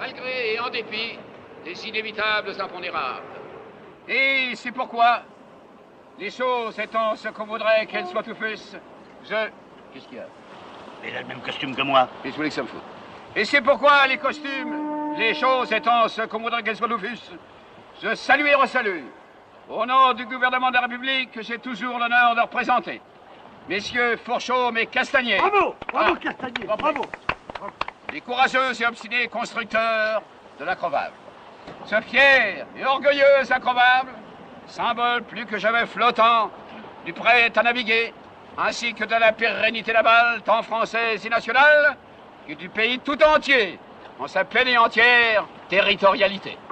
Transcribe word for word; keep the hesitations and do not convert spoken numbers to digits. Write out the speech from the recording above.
malgré et en dépit des inévitables impondérables. Et c'est pourquoi, les choses étant ce qu'on voudrait qu'elles soient tout fussent, je... Qu'est-ce qu'il y a? Il a le même costume que moi. Et je voulais que ça me foute. Et c'est pourquoi les costumes, les choses étant ce qu'on voudrait qu'elles soient tout fussent, je salue et resalue, au nom du gouvernement de la République que j'ai toujours l'honneur de représenter, messieurs Fourchaume et Castagnier. Bravo, bravo Ah, Castagnier, bravo. bravo. Les courageux et obstinés constructeurs de l'incroyable. Ce fier et orgueilleux incroyable, symbole plus que jamais flottant du prêt à naviguer, ainsi que de la pérennité navale, tant française et nationale, que du pays tout entier, en sa pleine et entière territorialité.